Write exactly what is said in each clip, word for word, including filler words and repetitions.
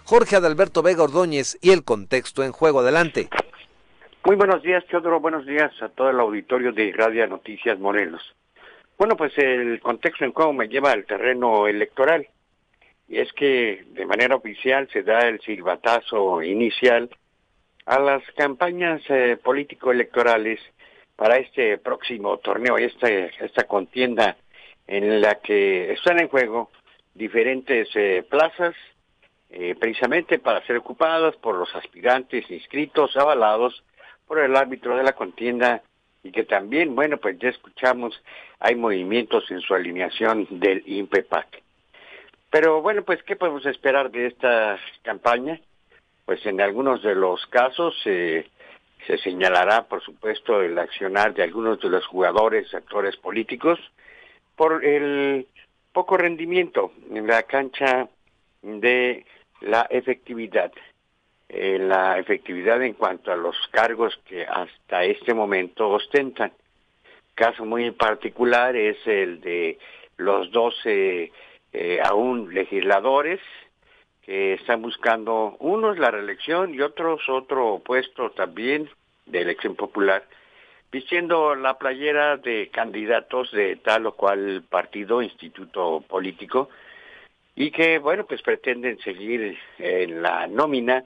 Jorge Adalberto Vega Ordóñez y el contexto en juego. Adelante. Muy buenos días, Teodoro. Buenos días a todo el auditorio de Radio Noticias Morelos. Bueno, pues el contexto en juego me lleva al terreno electoral. Y es que de manera oficial se da el silbatazo inicial a las campañas eh, político-electorales para este próximo torneo, esta, esta contienda en la que están en juego diferentes eh, plazas, eh, precisamente para ser ocupadas por los aspirantes inscritos, avalados por el árbitro de la contienda, y que también, bueno, pues ya escuchamos, hay movimientos en su alineación del INPEPAC. Pero bueno, pues ¿qué podemos esperar de esta campaña? Pues en algunos de los casos eh, se señalará, por supuesto, el accionar de algunos de los jugadores, actores políticos, por el poco rendimiento en la cancha de la efectividad. Eh, la efectividad en cuanto a los cargos que hasta este momento ostentan. Caso muy particular es el de los doce eh, aún legisladores que están buscando, unos la reelección y otros otro puesto también de elección popular, vistiendo la playera de candidatos de tal o cual partido, instituto político, y que, bueno, pues pretenden seguir en la nómina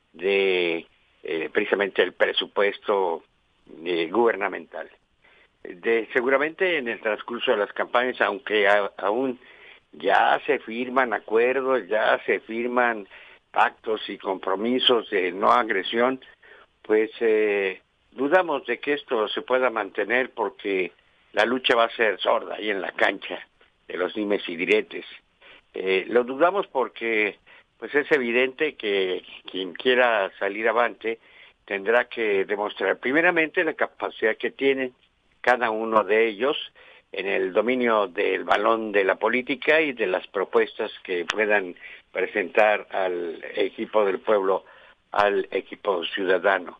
de eh, precisamente el presupuesto eh, gubernamental. De, seguramente en el transcurso de las campañas, aunque a, aún ya se firman acuerdos, ya se firman pactos y compromisos de no agresión, pues eh, dudamos de que esto se pueda mantener, porque la lucha va a ser sorda ahí en la cancha de los dimes y diretes. Eh, lo dudamos porque pues es evidente que quien quiera salir avante tendrá que demostrar primeramente la capacidad que tienen cada uno de ellos en el dominio del balón de la política y de las propuestas que puedan presentar al equipo del pueblo, al equipo ciudadano.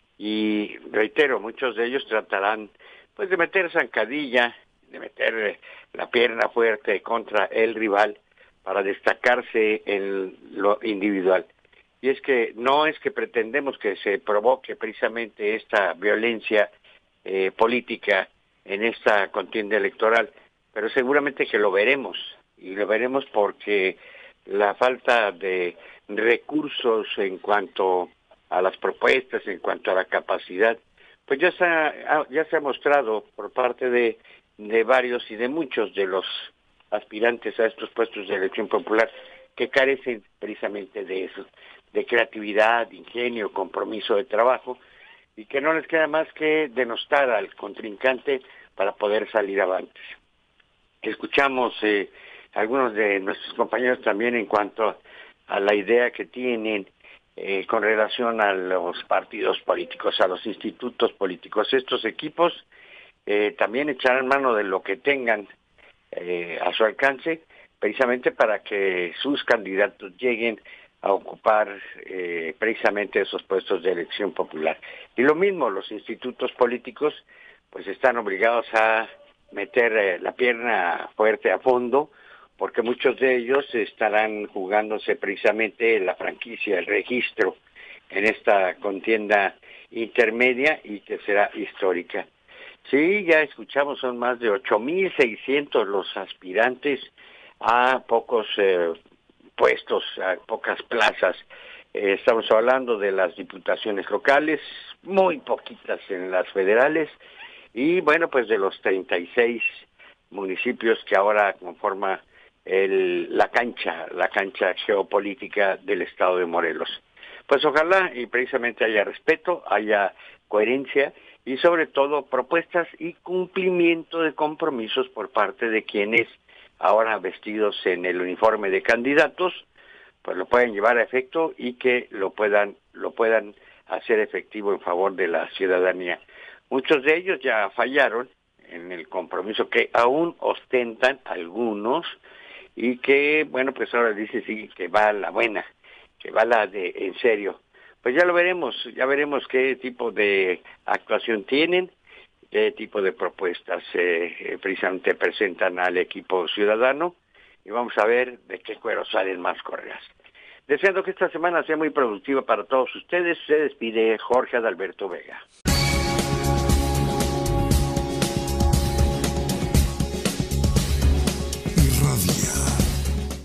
Y reitero, muchos de ellos tratarán pues de meter zancadilla, de meter la pierna fuerte contra el rival para destacarse en lo individual. Y es que no es que pretendemos que se provoque precisamente esta violencia eh, política en esta contienda electoral, pero seguramente que lo veremos, y lo veremos porque la falta de recursos en cuanto a las propuestas, en cuanto a la capacidad, pues ya se ha, ya se ha mostrado por parte de, de varios y de muchos de los aspirantes a estos puestos de elección popular que carecen precisamente de eso, de creatividad, de ingenio, compromiso de trabajo, y que no les queda más que denostar al contrincante para poder salir avantes. Escuchamos eh, algunos de nuestros compañeros también en cuanto a la idea que tienen eh, con relación a los partidos políticos, a los institutos políticos. Estos equipos eh, también echarán mano de lo que tengan eh, a su alcance, precisamente para que sus candidatos lleguen a ocupar eh, precisamente esos puestos de elección popular. Y lo mismo, los institutos políticos pues están obligados a meter eh, la pierna fuerte a fondo, porque muchos de ellos estarán jugándose precisamente la franquicia, el registro en esta contienda intermedia y que será histórica. Sí, ya escuchamos, son más de ocho mil seiscientos los aspirantes a pocos eh, puestos, a pocas plazas. Eh, estamos hablando de las diputaciones locales, muy poquitas en las federales, y bueno, pues de los treinta y seis municipios que ahora conforma el, la cancha, la cancha geopolítica del estado de Morelos. Pues ojalá y precisamente haya respeto, haya coherencia y sobre todo propuestas y cumplimiento de compromisos por parte de quienes ahora vestidos en el uniforme de candidatos, pues lo pueden llevar a efecto y que lo puedan, lo puedan hacer efectivo en favor de la ciudadanía. Muchos de ellos ya fallaron en el compromiso que aún ostentan algunos y que, bueno, pues ahora dice sí, que va la buena, que va la de en serio. Pues ya lo veremos, ya veremos qué tipo de actuación tienen, qué tipo de propuestas eh, precisamente presentan al equipo ciudadano, y vamos a ver de qué cuero salen más correas. Deseando que esta semana sea muy productiva para todos ustedes, se despide Jorge Adalberto Vega.